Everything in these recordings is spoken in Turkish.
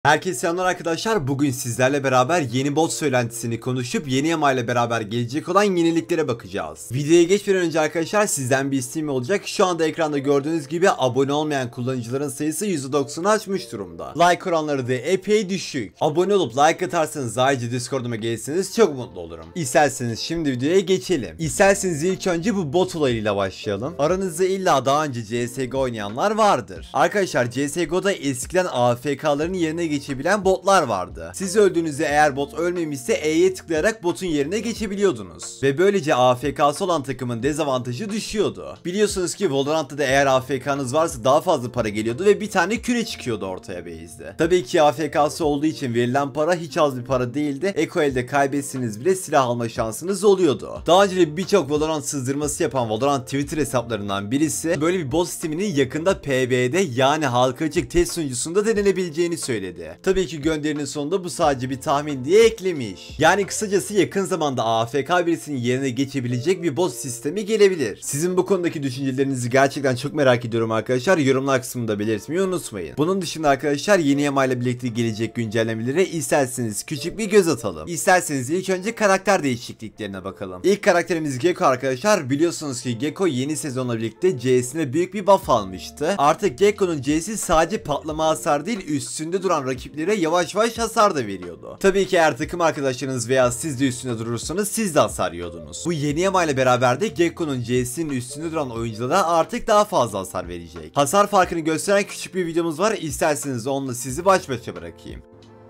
Herkese selamlar arkadaşlar. Bugün sizlerle beraber yeni bot söylentisini konuşup yeni yama ile beraber gelecek olan yeniliklere bakacağız. Videoya geçmeden önce arkadaşlar sizden bir isteğim olacak. Şu anda ekranda gördüğünüz gibi abone olmayan kullanıcıların sayısı %90'ı aşmış durumda. Like oranları da epey düşük. Abone olup like atarsanız ayrıca Discord'uma gelirseniz çok mutlu olurum. İsterseniz şimdi videoya geçelim. İsterseniz ilk önce bu bot olayıyla başlayalım. Aranızda illa daha önce CSGO oynayanlar vardır. Arkadaşlar CSGO'da eskiden AFK'ların yerine geçebilen botlar vardı. Siz öldüğünüzde eğer bot ölmemişse E'ye tıklayarak botun yerine geçebiliyordunuz. Ve böylece AFK'sı olan takımın dezavantajı düşüyordu. Biliyorsunuz ki Valorant'ta da eğer AFK'nız varsa daha fazla para geliyordu ve bir tane küre çıkıyordu ortaya base'de. Tabii ki AFK'sı olduğu için verilen para hiç az bir para değildi. Eko elde kaybetseniz bile silah alma şansınız oluyordu. Daha önce de birçok Valorant sızdırması yapan Valorant Twitter hesaplarından birisi böyle bir bot sisteminin yakında PvE'de yani halka açık test sunucusunda denenebileceğini söyledi. Tabii ki gönderinin sonunda bu sadece bir tahmin diye eklemiş. Yani kısacası yakın zamanda AFK birisinin yerine geçebilecek bir bot sistemi gelebilir. Sizin bu konudaki düşüncelerinizi gerçekten çok merak ediyorum arkadaşlar. Yorumlar kısmında belirtmeyi unutmayın. Bunun dışında arkadaşlar yeni yama ile birlikte gelecek güncellemelere isterseniz küçük bir göz atalım. İsterseniz ilk önce karakter değişikliklerine bakalım. İlk karakterimiz Gekko arkadaşlar. Biliyorsunuz ki Gekko yeni sezonla birlikte C'sine büyük bir buff almıştı. Artık Gekko'nun C'si sadece patlama hasar değil, üstünde duran rakiplere yavaş yavaş hasar da veriyordu. Tabii ki eğer takım arkadaşlarınız veya siz de üstünde durursanız siz de hasar yiyordunuz. Bu yeni yama ile beraber de Gekko'nun C'sinin üstünde duran oyunculara artık daha fazla hasar verecek. Hasar farkını gösteren küçük bir videomuz var. İsterseniz onunla sizi baş başa bırakayım.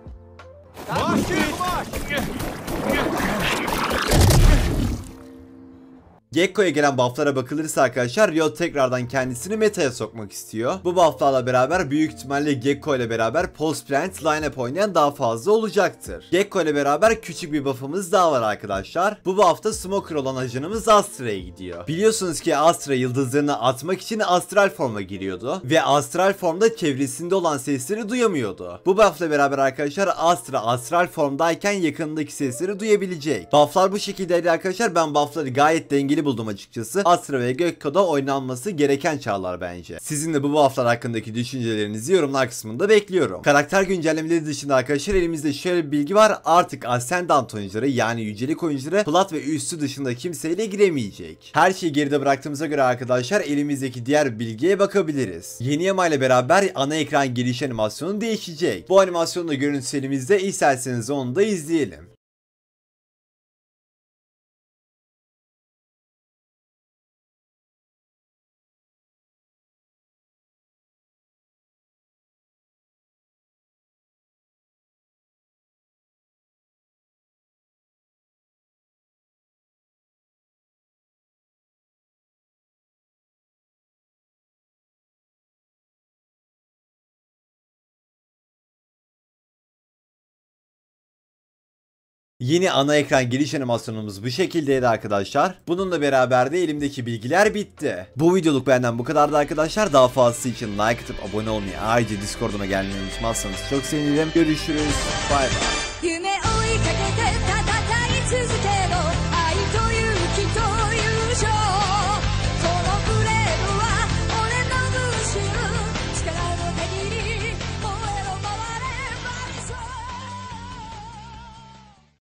Gekko'ya gelen bufflara bakılırsa arkadaşlar Riot tekrardan kendisini meta'ya sokmak istiyor. Bu bufflarla beraber büyük ihtimalle Gekko ile beraber post plant line-up oynayan daha fazla olacaktır. Gekko ile beraber küçük bir buff'ımız daha var arkadaşlar. Bu buff'ta smoker olan ajanımız Astra'ya gidiyor. Biliyorsunuz ki Astra yıldızlarını atmak için astral forma giriyordu ve astral formda çevresinde olan sesleri duyamıyordu. Bu buff'la beraber arkadaşlar Astra astral formdayken yakınındaki sesleri duyabilecek. Buff'lar bu şekildeydi arkadaşlar. Ben buff'ları gayet dengeli buldum açıkçası. Astra ve Gekko'da oynanması gereken çağlar bence. Sizin de bu bufflar hakkındaki düşüncelerinizi yorumlar kısmında bekliyorum. Karakter güncellemeleri dışında arkadaşlar elimizde şöyle bir bilgi var. Artık Ascendant oyuncuları yani yücelik oyuncuları plat ve üstü dışında kimseyle giremeyecek. Her şeyi geride bıraktığımıza göre arkadaşlar elimizdeki diğer bilgiye bakabiliriz. Yeni yama ile beraber ana ekran giriş animasyonu değişecek. Bu animasyonun da görüntüsü elimizde, isterseniz onu da izleyelim. Yeni ana ekran giriş animasyonumuz bu şekildeydi arkadaşlar. Bununla beraber de elimdeki bilgiler bitti. Bu videoluk benden bu kadardı arkadaşlar. Daha fazlası için like atıp abone olmayı, ayrıca Discord'uma gelmeyi unutmazsanız çok sevinirim. Görüşürüz. Bay bay.